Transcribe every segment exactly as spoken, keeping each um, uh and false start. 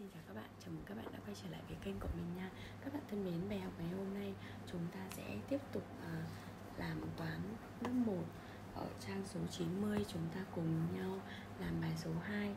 Xin chào các bạn, chào mừng các bạn đã quay trở lại với kênh của mình nha. Các bạn thân mến, bài học ngày hôm nay chúng ta sẽ tiếp tục uh, làm toán lớp một. Ở trang số chín mươi chúng ta cùng nhau làm bài số hai.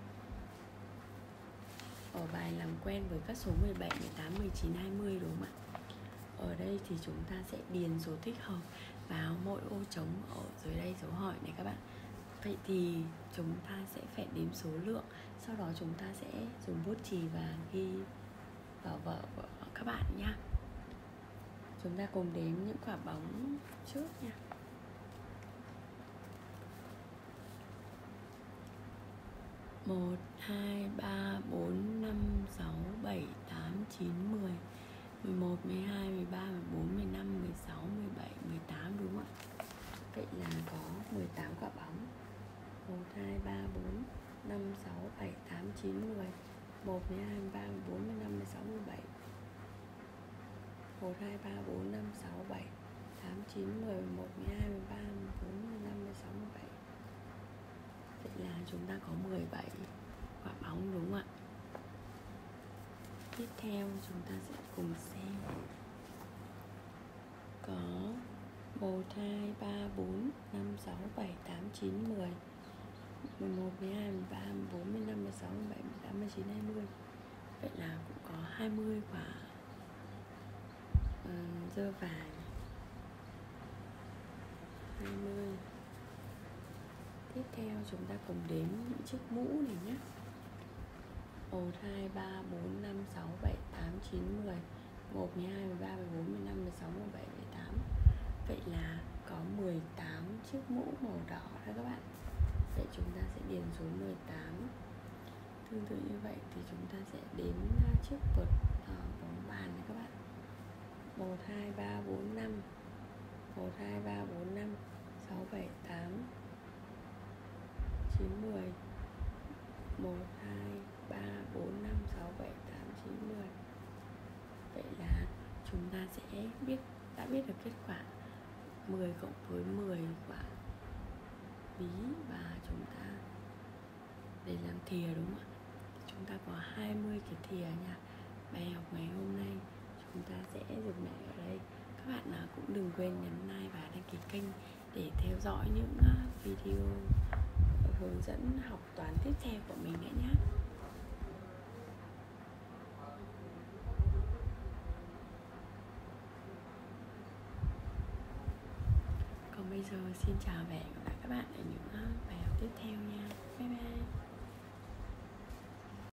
Ở bài làm quen với các số mười bảy, mười tám, mười chín, hai mươi đúng không ạ? Ở đây thì chúng ta sẽ điền số thích hợp vào mỗi ô trống ở dưới đây dấu hỏi này các bạn. Vậy thì chúng ta sẽ phải đếm số lượng, sau đó chúng ta sẽ dùng bút chì và ghi vào vở của các bạn nha. Chúng ta cùng đếm những quả bóng trước nha. Một, hai, ba, bốn, năm, sáu, bảy, tám, chín, mười, mười một, mười hai, mười ba, mười bốn, mười lăm, mười sáu, mười bảy, mười tám đúng không ạ? Vậy là có mười tám quả bóng. Một, hai, ba, bốn, năm, sáu, bảy, tám, chín, mười, một, mười hai, mười ba, mười bốn, mười lăm, mười sáu, mười bảy, một, hai, ba, bốn, năm, sáu, bảy, tám, chín, mười, mười một, mười hai, mười ba, mười bốn, mười lăm, mười sáu, mười bảy. Vậy là chúng ta có mười bảy quả bóng đúng không ạ? Tiếp theo chúng ta sẽ cùng xem. Có một, hai, ba, bốn, năm, sáu, bảy, tám, chín, mười, mười một, mười hai, mười ba, mười bốn, mười lăm, mười sáu, mười bảy, mười tám, mười chín, hai mươi. Vậy là cũng có hai mươi quả uh, dơ vàng. hai mươi. Tiếp theo chúng ta cùng đếm những chiếc mũ này nhé. một, hai, ba, bốn, năm, sáu, bảy, tám, chín, mười, một, mười hai, mười ba, mười bốn, mười lăm, mười sáu, mười bảy, mười tám. Vậy là có mười tám chiếc mũ màu đỏ đó các bạn. Vậy chúng ta sẽ điền số mười tám. Tương tự như vậy thì chúng ta sẽ đếm chiếc vợt uh, bóng bàn này các bạn. một, hai, ba, bốn, năm, một, hai, ba, bốn, năm, sáu, bảy, tám, chín, mười, một, hai, ba, bốn, năm, sáu, bảy, tám, chín, mười. Vậy là chúng ta sẽ biết đã biết được kết quả mười cộng với mười quả bí, và chúng ta để làm thìa đúng không ạ? Chúng ta có hai mươi cái thìa nha. Bài học ngày hôm nay chúng ta sẽ dừng lại ở đây. Các bạn nào cũng đừng quên nhấn like và đăng ký kênh để theo dõi những video hướng dẫn học toán tiếp theo của mình nữa nhé. Còn bây giờ xin chào và hẹn gặp lại các bạn ở những bài học tiếp theo nha.